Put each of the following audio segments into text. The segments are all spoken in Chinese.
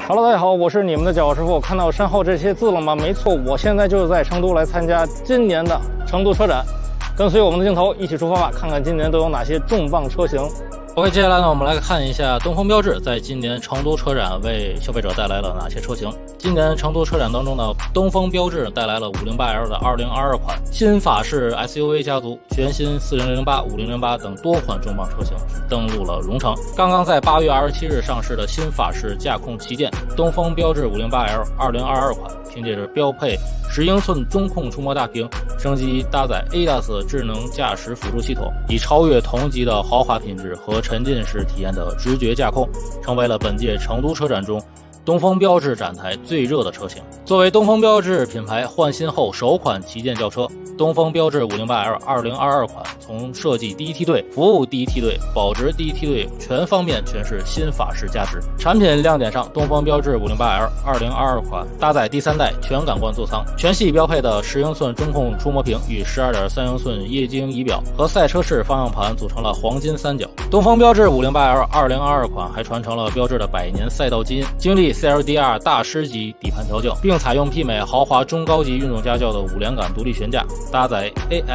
Hello， 大家好，我是你们的脚师傅。看到身后这些字了吗？没错，我现在就是在成都来参加今年的成都车展，跟随我们的镜头一起出发吧，看看今年都有哪些重磅车型。OK， 接下来呢，我们来看一下东风标致在今年成都车展为消费者带来了哪些车型。今年成都车展当中呢，东风标致带来了 508L 的2022款新法式 SUV 家族，全新4008、5008等多款重磅车型登陆了荣城。刚刚在8月27日上市的新法式驾控旗舰东风标致 508L 2022款，凭借着标配10英寸中控触摸大屏，升级搭载 ADAS 智能驾驶辅助系统，以超越同级的豪华品质和沉浸式体验的直觉驾控，成为了本届成都车展中东风标致展台最热的车型。作为东风标致品牌换新后首款旗舰轿车，东风标致 508L 2022款从设计第一梯队、服务第一梯队、保值第一梯队全方面全是新法式价值。产品亮点上，东风标致 508L 2022款搭载第3代全感官座舱，全系标配的10英寸中控触摸屏与 12.3英寸液晶仪表和赛车式方向盘组成了黄金三角。东风标致 508L 2022款还传承了标致的100年赛道基因，经历 CLDR 大师级底盘调教，并采用媲美豪华中高级运动家轿的5连杆独立悬架，搭载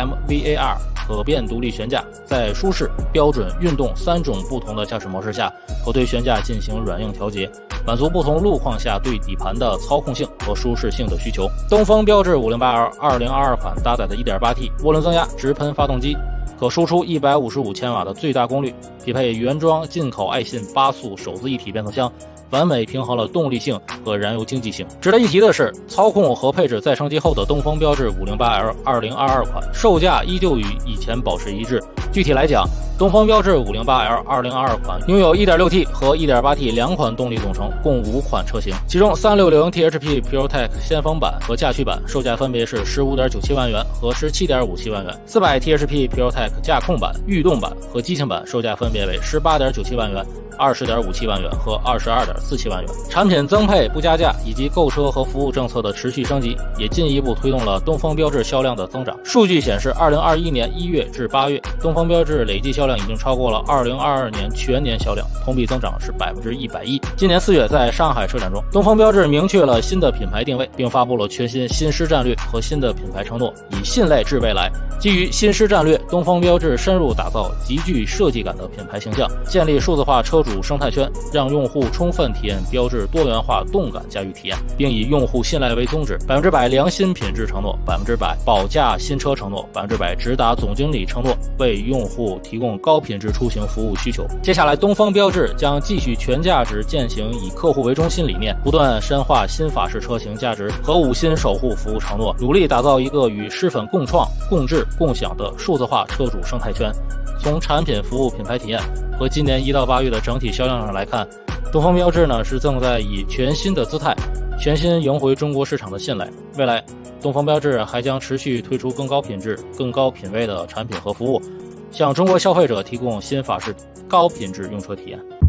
AMVAR 可变独立悬架，在舒适、标准、运动3种不同的驾驶模式下，可对悬架进行软硬调节，满足不同路况下对底盘的操控性和舒适性的需求。东风标致 508L 2022款搭载的 1.8T 涡轮增压直喷发动机，可输出155千瓦的最大功率，匹配原装进口爱信8速手自一体变速箱，完美平衡了动力性和燃油经济性。值得一提的是，操控和配置再升级后的东风标致 508L 2022款售价依旧与以前保持一致。具体来讲，东风标致 508L 2022款拥有 1.6T 和 1.8T 两款动力总成，共5款车型，其中360 THP PureTech 先锋版和驾趣版售价分别是 15.97 万元和 17.57 万元，400 THP PureTech 驾控版、御动版和激情版售价分别为 18.97 万元、20.57 万元和 22.47 万元。产品增配不加价以及购车和服务政策的持续升级，也进一步推动了东风标致销量的增长。数据显示，2021年1月至8月，东风标致累计销量已经超过了2022年全年销量，同比增长是110%。今年4月，在上海车展中，东风标致明确了新的品牌定位，并发布了全新新狮战略和新的品牌承诺，以信赖致未来。基于新狮战略，东风标致深入打造极具设计感的品牌形象，建立数字化车主生态圈，让用户充分体验标致多元化动感驾驭体验，并以用户信赖为宗旨，100%良心品质承诺，100%保价新车承诺，100%直达总经理承诺，为用户提供高品质出行服务需求。接下来，东风标致将继续全价值践行以客户为中心理念，不断深化新法式车型价值和5星守护服务承诺，努力打造一个与狮粉共创、共治、共享的数字化车主生态圈。从产品、服务、品牌体验和今年1到8月的整体销量上来看，东风标致呢是正在以全新的姿态，全新赢回中国市场的信赖。未来，东风标致还将持续推出更高品质、更高品位的产品和服务，向中国消费者提供新法式高品质用车体验。